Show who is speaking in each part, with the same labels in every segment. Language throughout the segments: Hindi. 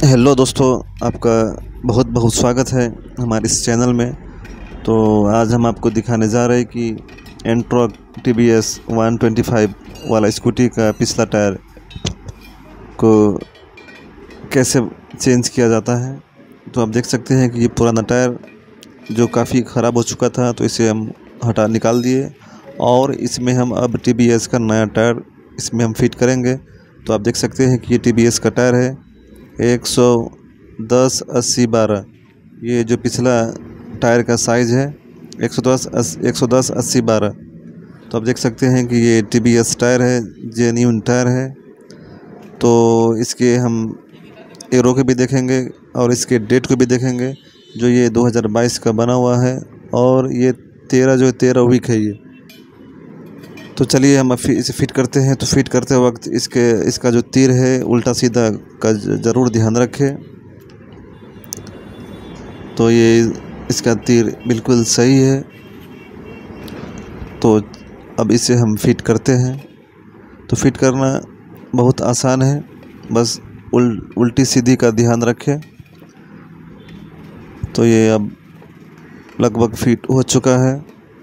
Speaker 1: हेलो दोस्तों, आपका बहुत बहुत स्वागत है हमारे इस चैनल में। तो आज हम आपको दिखाने जा रहे हैं कि एंट्रोक TBS 125 वाला स्कूटी का पिछला टायर को कैसे चेंज किया जाता है। तो आप देख सकते हैं कि ये पुराना टायर जो काफ़ी ख़राब हो चुका था, तो इसे हम निकाल दिए और इसमें हम अब TBS का नया टायर इसमें हम फिट करेंगे। तो आप देख सकते हैं कि ये TBS का टायर है 110/80/12। ये जो पिछला टायर का साइज़ है 110/80/12। तो आप देख सकते हैं कि ये TBS टायर है, जेन्युइन टायर है। तो इसके हम एरो के भी देखेंगे और इसके डेट को भी देखेंगे, जो ये 2022 का बना हुआ है और ये 13 वीक है ये। तो चलिए हम इसे फिट करते हैं। तो फिट करते वक्त इसका जो तीर है उल्टा सीधा का ज़रूर ध्यान रखें। तो ये इसका तीर बिल्कुल सही है। तो अब इसे हम फिट करते हैं। तो फिट करना बहुत आसान है, बस उल्टी सीधी का ध्यान रखें। तो ये अब लगभग फिट हो चुका है।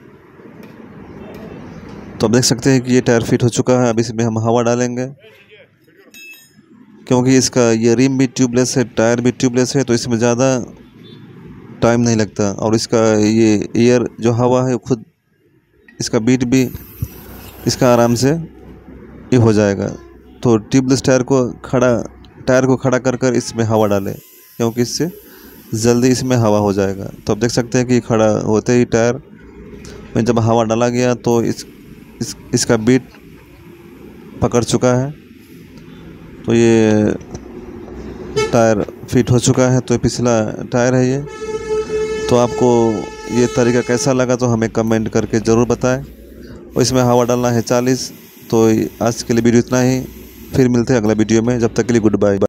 Speaker 1: तो आप देख सकते हैं कि ये टायर फिट हो चुका है। अब इसमें हम हवा डालेंगे, क्योंकि इसका ये रिम भी ट्यूबलेस है, टायर भी ट्यूबलेस है, तो इसमें ज़्यादा टाइम नहीं लगता। और इसका ये एयर जो हवा है खुद इसका बीट भी इसका आराम से ये हो जाएगा। तो ट्यूबलेस टायर को खड़ा कर इसमें हवा डालें, क्योंकि इससे जल्दी इसमें हवा हो जाएगा। तो आप देख सकते हैं कि खड़ा होते ही टायर में जब हवा डाला गया तो इसका बीट पकड़ चुका है। तो ये टायर फिट हो चुका है। तो पिछला टायर है ये। तो आपको ये तरीका कैसा लगा तो हमें कमेंट करके ज़रूर बताएं। और इसमें हवा डालना है 40। तो आज के लिए वीडियो इतना ही, फिर मिलते हैं अगला वीडियो में। जब तक के लिए गुड बाय।